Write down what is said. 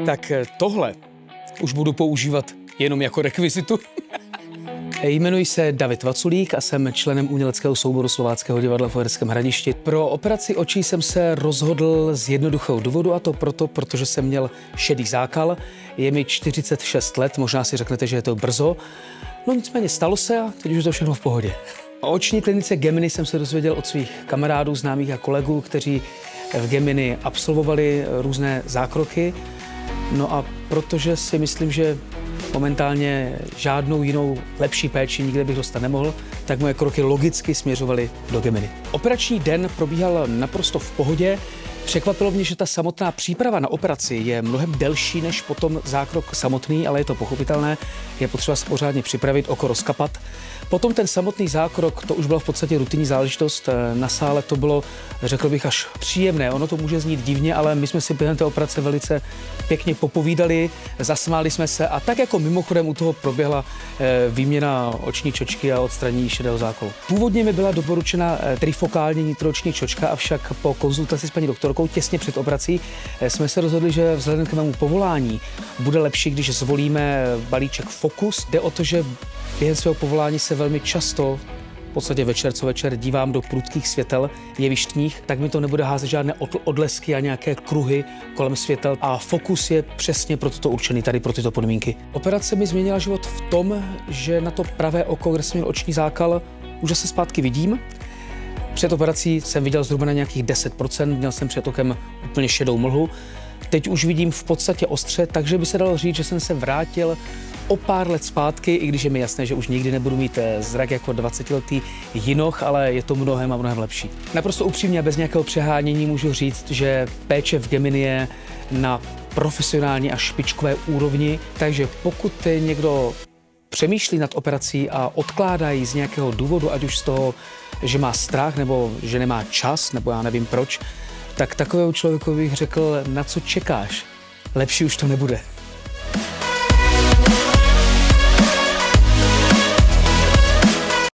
Tak tohle už budu používat jenom jako rekvizitu. Jmenuji se David Vaculík a jsem členem uměleckého souboru Slováckého divadla v Uherském Hradišti. Pro operaci očí jsem se rozhodl z jednoduchého důvodu, a to proto, protože jsem měl šedý zákal. Je mi 46 let, možná si řeknete, že je to brzo. No nicméně stalo se a teď už je to všechno v pohodě. O oční klinice Gemini jsem se dozvěděl od svých kamarádů, známých a kolegů, kteří v Gemini absolvovali různé zákroky. No a protože si myslím, že momentálně žádnou jinou lepší péči nikde bych dostat nemohl, tak moje kroky logicky směřovaly do Gemini. Operační den probíhal naprosto v pohodě. Překvapilo mě, že ta samotná příprava na operaci je mnohem delší než potom zákrok samotný, ale je to pochopitelné. Je potřeba se pořádně připravit, oko rozkapat. Potom ten samotný zákrok, to už byla v podstatě rutinní záležitost. Na sále to bylo, řekl bych, až příjemné. Ono to může znít divně, ale my jsme si během té operace velice pěkně popovídali, zasmáli jsme se a tak jako mimochodem u toho proběhla výměna oční čočky a odstranění šedého zákalu. Původně mi byla doporučena trifokální nitrooční čočka, avšak po konzultaci s paní doktorkou těsně před operací jsme se rozhodli, že vzhledem k mému povolání bude lepší, když zvolíme balíček Focus. Jde o to, že během svého povolání se velmi často, v podstatě večer co večer, dívám do prudkých světel jevištních, tak mi to nebude házet žádné odlesky a nějaké kruhy kolem světel. A Focus je přesně pro toto určený, tady pro tyto podmínky. Operace mi změnila život v tom, že na to pravé oko, kde jsem měl oční zákal, už se zpátky vidím. Před operací jsem viděl zhruba na nějakých 10%, měl jsem před okem úplně šedou mlhu. Teď už vidím v podstatě ostře, takže by se dalo říct, že jsem se vrátil o pár let zpátky, i když je mi jasné, že už nikdy nebudu mít zrak jako 20letý jinoch, ale je to mnohem a mnohem lepší. Naprosto upřímně, bez nějakého přehánění můžu říct, že péče v Gemini je na profesionální a špičkové úrovni, takže pokud někdo přemýšlí nad operací a odkládá ji z nějakého důvodu, ať už z toho, že má strach nebo že nemá čas, nebo já nevím proč, tak takovému člověku bych řekl, na co čekáš, lepší už to nebude.